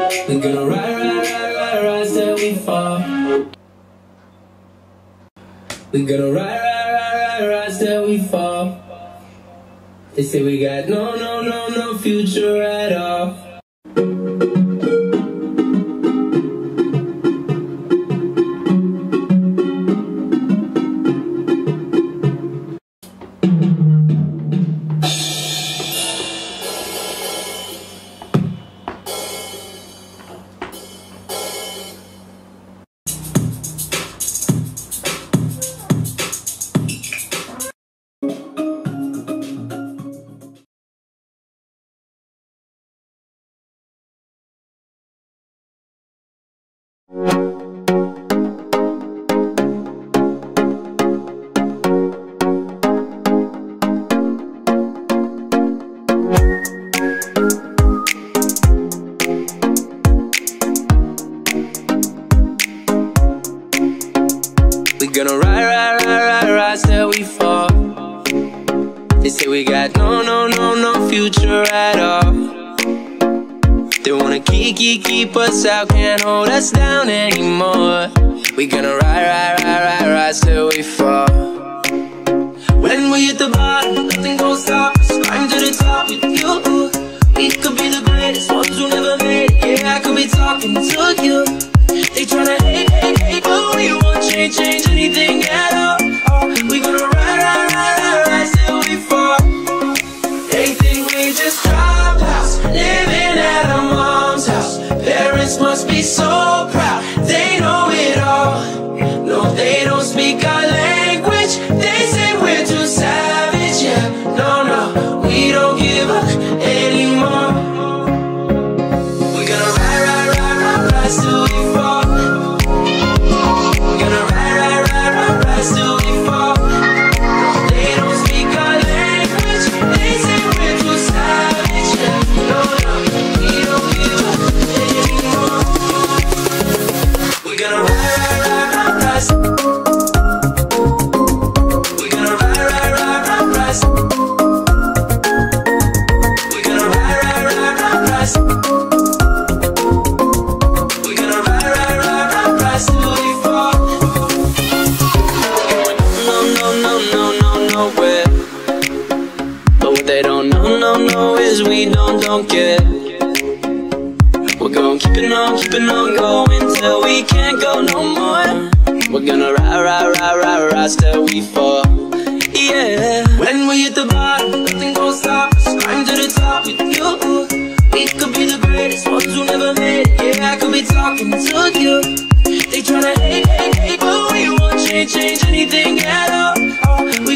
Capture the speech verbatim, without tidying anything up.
We're gonna ride, ride, ride, ride, ride till we fall. We're gonna ride, ride, ride, ride, ride till we fall. They say we got no, no, no, no future at all. We gonna ride, ride, ride, ride, ride till we fall. They say we got no, no, no, no future at all. They wanna keep, keep, keep us out, can't hold us down anymore. We gonna ride, ride, ride, ride, ride till we fall. When we hit the bottom, nothing gon' stop us. Climb to the top with you. We could be the greatest ones who never made it. Yeah, I could be talking to you. They tryna hate, hate, hate, but we won't change, change anything at all. Oh, we gonna ride, ride, ride, ride, ride till we fall. They think we just dropped house, living at our mom's house. Parents must be so proud, they know it all. No, they don't speak our language, they say we're too savage. Yeah, no, no, we don't give up anymore. We're gonna ride, ride, ride, ride, ride till we fall. We don't, don't get. We're gonna keep it on, keep it on going till we can't go no more. We're gonna ride, ride, ride, ride, ride till we fall. Yeah. When we hit the bottom, nothing gon' stop us. Climb to the top with you. We could be the greatest ones who never made it. Yeah, I could be talking to you. They tryna hate, hate, hate, but we won't change, change anything at all. Oh, we